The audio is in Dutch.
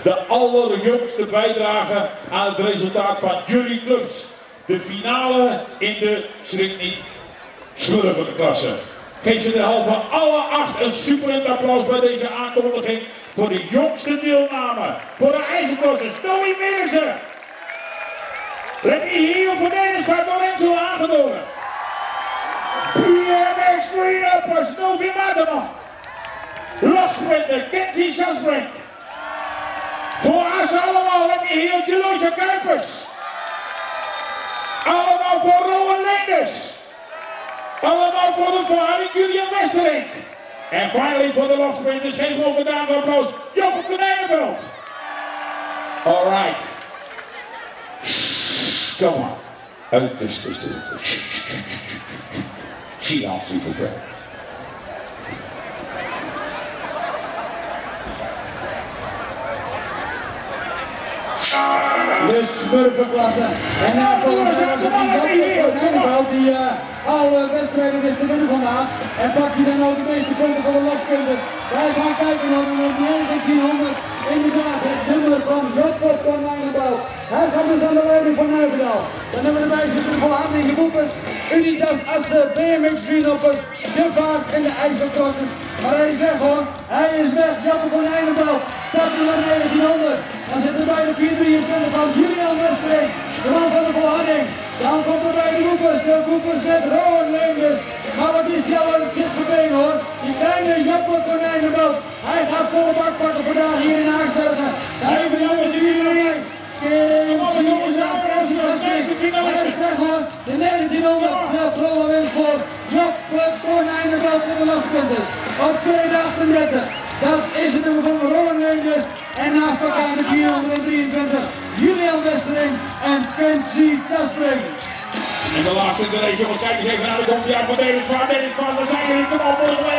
de allerjongste bijdrage aan het resultaat van jullie clubs. De finale in de schrik niet smurfenklasse. Geef ze de helft van alle 8 een superend applaus bij deze aankondiging voor de jongste deelname. Voor de IJzercrossers, Noe Middelsen. Let me hear you for Dennis van Lorenzo Hagedorn. BMX Greenuppers, Novi Mademan. Lofsprinter, Kenzie Sasbrink. Voor ons allemaal, let me hear you, Jeloza Kuipers. Allemaal voor Rowan Leenders. Allemaal voor de verharing Julian Westerink. En finally voor de lofsprinters, geef we ook een dame applaus, Joppe Konijnenveld. Alright. Come on. She asked you for bread. De smurfenklasse. En volgens mij was het die Konijnenveld die alle wedstrijden is te winnen vandaag. En pakt hij dan ook de meeste punten van de lofsprinters. Wij gaan kijken naar nummer 1900. Inderdaad, het nummer van Joppe Konijnenveld. Hij gaat dus aan de leiding van Nijverdal. Dan hebben we erbij zitten de Volhanding, de Boepers, Unitas Assen, BMX Greenuppers, De Vaart en de IJzercrossers. Maar hij is weg hoor, hij is weg. Joppe Konijnenveld, start nummer 1900. Dan zit er bij de 423 van Julian Westerink, de man van de Volhanding. Dan komt er bij de Boepers met Rowan Leenders. Maar wat is hij al aan het zitverbeen hoor. Die kleine Joppe Konijnenveld. Hij gaat volle bak pakken vandaag hier in Haaksbergen. Hij heeft jongens iedereen. De 1900 met Rowan wint voor Joppe Konijnenveld voor de lofsprinters. Op 238. Dat is het nummer van Rowan Leenders. En naast elkaar de 423 Julian Westerink en Kenzie Sasbrink. En de laatste in de race, jongens, kijk eens even naar de komt. Ja, van Dennis van, we zijn er niet op.